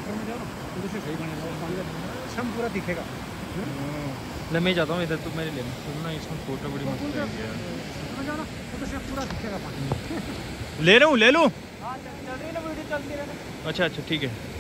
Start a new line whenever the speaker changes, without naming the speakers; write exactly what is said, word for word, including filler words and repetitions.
ऊपर में जाओ उधर से सही बनेगा, पानी का छम पूरा दिखेगा।
ले मैं जाता हूँ इधर, तो मेरे लिए सुनना, इसमें फोटो बड़ी मस्त है यार।
जाओ ना उधर से पूरा दिखेगा पानी।
ले रहा हूँ, ले लूँ।
हाँ चल रही है ना वीडियो, चलती रहना।
अच्छा अच्छा ठीक है।